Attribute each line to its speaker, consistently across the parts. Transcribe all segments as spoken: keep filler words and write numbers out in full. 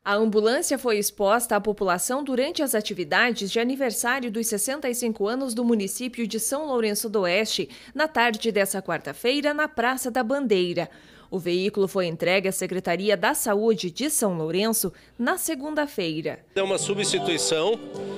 Speaker 1: A ambulância foi exposta à população durante as atividades de aniversário dos sessenta e cinco anos do município de São Lourenço do Oeste, na tarde dessa quarta-feira, na Praça da Bandeira. O veículo foi entregue à Secretaria da Saúde de São Lourenço na segunda-feira.
Speaker 2: É uma substituição.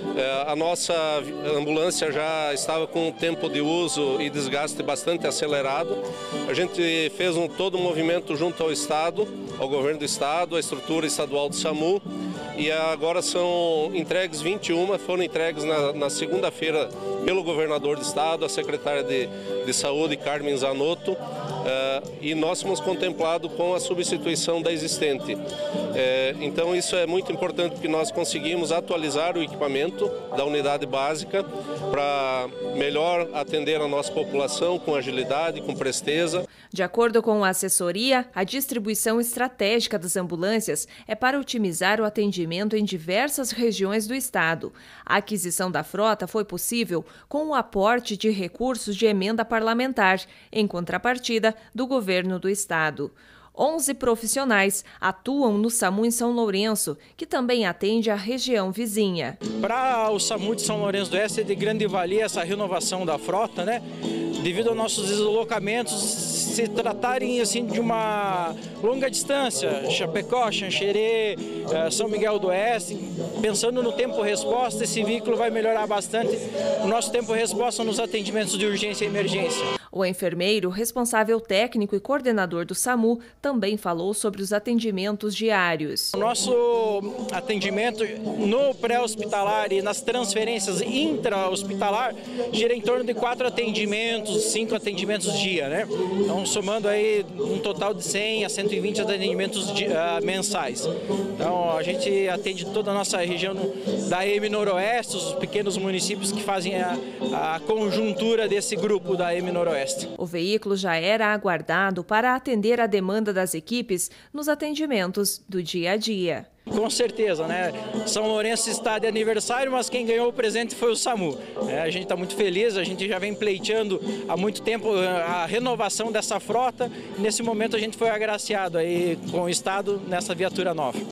Speaker 2: A nossa ambulância já estava com um tempo de uso e desgaste bastante acelerado. A gente fez um, todo um movimento junto ao Estado, ao governo do Estado, à estrutura estadual do SAMU. E agora são entregues vinte e uma, foram entregues na, na segunda-feira pelo governador do Estado, a secretária de, de Saúde, Carmen Zanotto, uh, e nós fomos contemplados com a substituição da existente. Uh, então isso é muito importante porque nós conseguimos atualizar o equipamento da unidade básica para melhor atender a nossa população com agilidade, com presteza.
Speaker 1: De acordo com a assessoria, a distribuição estratégica das ambulâncias é para otimizar o atendimento em diversas regiões do estado. A aquisição da frota foi possível com o aporte de recursos de emenda parlamentar, em contrapartida do governo do estado. onze profissionais atuam no SAMU em São Lourenço, que também atende a região vizinha.
Speaker 3: Para o SAMU de São Lourenço do Oeste é de grande valia essa renovação da frota, né? Devido aos nossos deslocamentos se tratarem assim de uma longa distância, Chapecó, Xanxerê, São Miguel do Oeste, pensando no tempo-resposta, esse veículo vai melhorar bastante o nosso tempo-resposta nos atendimentos de urgência e emergência.
Speaker 1: O enfermeiro, responsável técnico e coordenador do SAMU, também falou sobre os atendimentos diários.
Speaker 3: O nosso atendimento no pré-hospitalar e nas transferências intra-hospitalar gira em torno de quatro atendimentos, cinco atendimentos dia, né? Então, somando aí um total de cem a cento e vinte atendimentos de, uh, mensais. Então, a gente atende toda a nossa região da E M Noroeste, os pequenos municípios que fazem a, a conjuntura desse grupo da E M Noroeste.
Speaker 1: O veículo já era aguardado para atender a demanda das equipes nos atendimentos do dia a dia.
Speaker 3: Com certeza, né? São Lourenço está de aniversário, mas quem ganhou o presente foi o SAMU. É, a gente está muito feliz, a gente já vem pleiteando há muito tempo a renovação dessa frota. Nesse momento a gente foi agraciado aí com o Estado nessa viatura nova.